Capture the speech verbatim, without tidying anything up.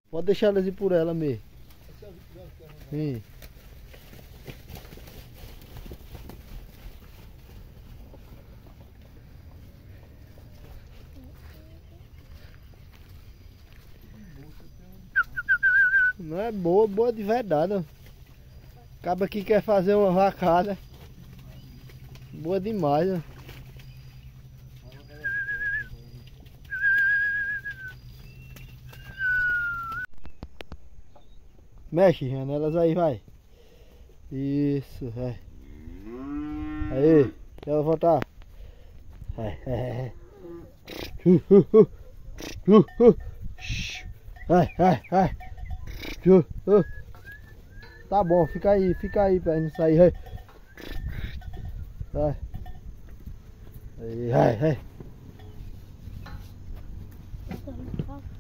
Pode deixar elas ir por ela mesmo. Sim. Não é boa, boa de verdade, ó. Acaba que quer fazer uma vacada. Boa demais, ó. Mexe, janelas aí, vai. Isso, vai. Aí, deixa ela voltar. Vai, vai, vai. Vai, vai, vai. Tá bom, fica aí, fica aí pra não sair. Vai. Vai, vai, vai.